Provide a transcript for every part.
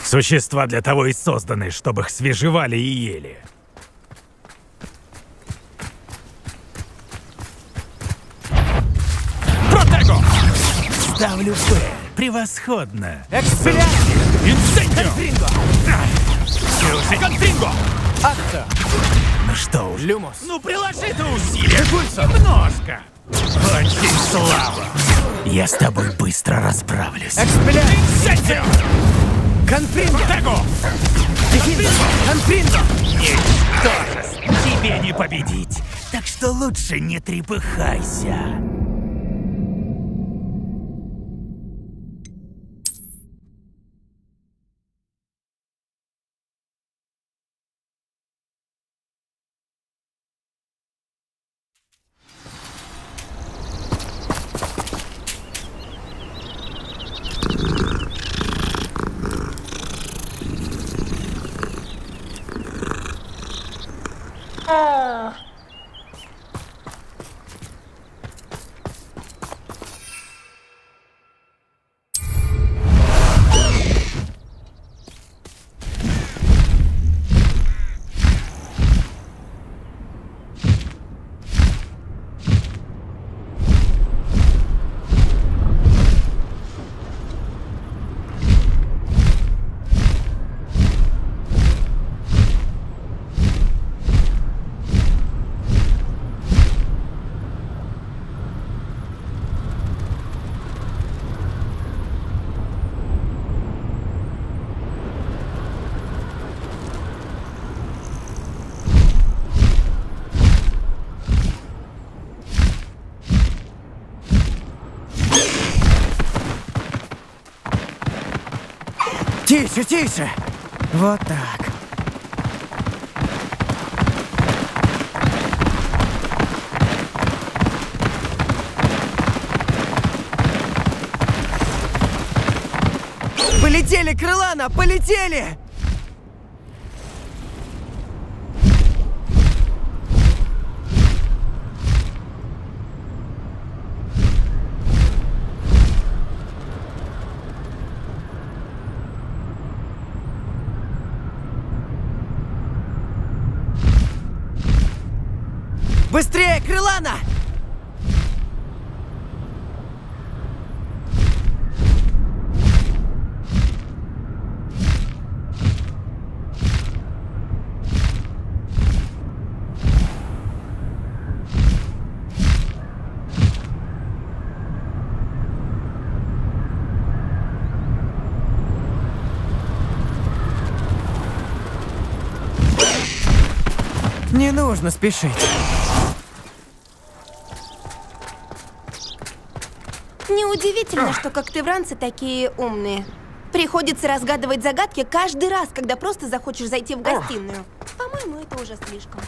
Существа для того и созданы, чтобы их свежевали и ели. Протего! Ставлю Б. Превосходно. Экспеллиарmus! Инсендио! Конфринго! Конфринго! Акта! Ну что уж. Люмос! Ну приложи ты усилия хоть немножко. Очень слабо. Я с тобой быстро расправлюсь. Экспеллиарmus! Инсендио! Конфринго! Протего! Конфринго! Ничтожество! Тебе не победить. Так что лучше не трепыхайся. Тише, тише! Вот так. Полетели, Крылана, полетели! Быстрее, Крылана! Не нужно спешить. Неудивительно, что когтевранцы такие умные. Приходится разгадывать загадки каждый раз, когда просто захочешь зайти в гостиную. По-моему, это уже слишком.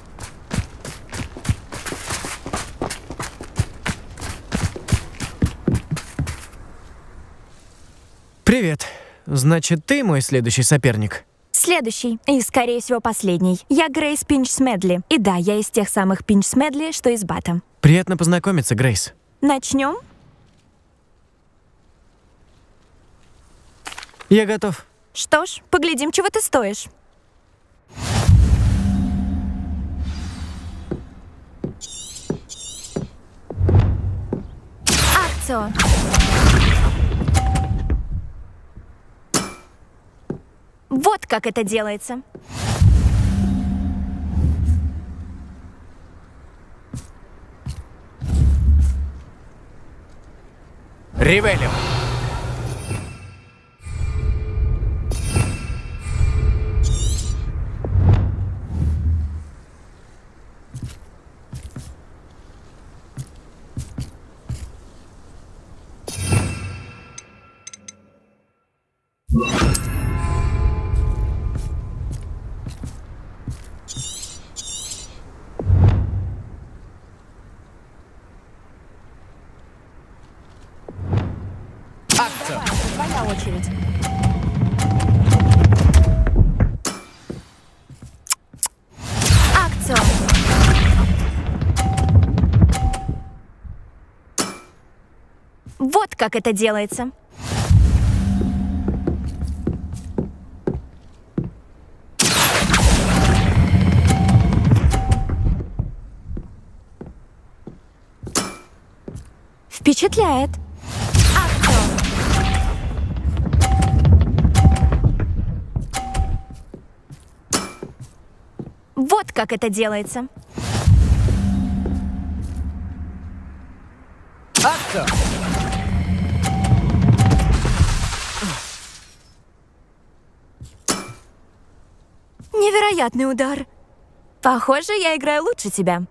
Привет. Значит, ты мой следующий соперник? Следующий, и, скорее всего, последний. Я Грейс Пинч-Смедли. И да, я из тех самых Пинч-Смедли, что из Бата. Приятно познакомиться, Грейс. Начнем? Я готов. Что ж, поглядим, чего ты стоишь. Акцио. Вот как это делается. Ревелио. Твоя очередь. Акцио. Вот как это делается. Впечатляет. Вот как это делается. Акция! Невероятный удар. Похоже, я играю лучше тебя.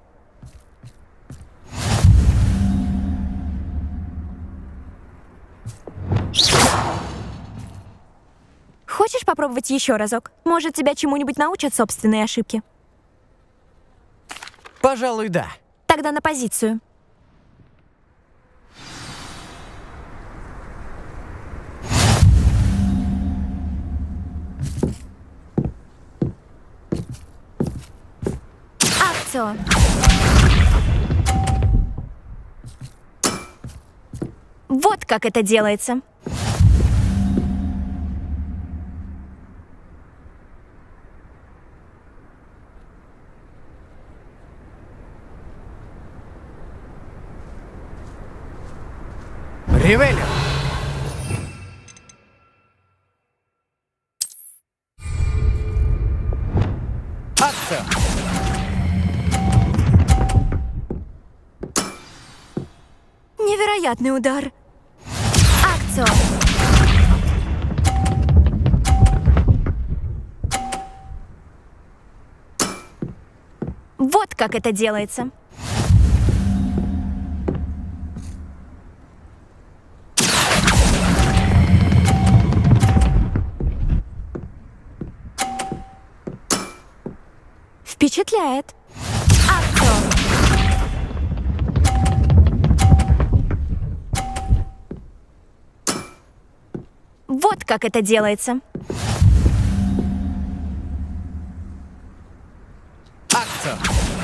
Хочешь попробовать еще разок? Может, тебя чему-нибудь научат собственные ошибки? Пожалуй, да. Тогда на позицию. Акцио. Вот как это делается. Ревелер! Акция! Невероятный удар. Акцио. Вот как это делается. Впечатляет. Акцио. Вот как это делается. Акция!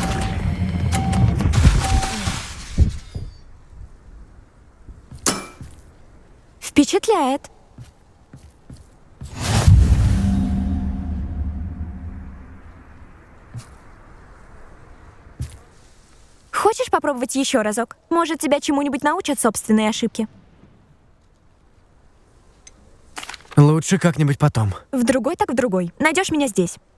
Впечатляет. Хочешь попробовать еще разок? Может, тебя чему-нибудь научат собственные ошибки? Лучше как-нибудь потом. В другой так в другой. Найдешь меня здесь.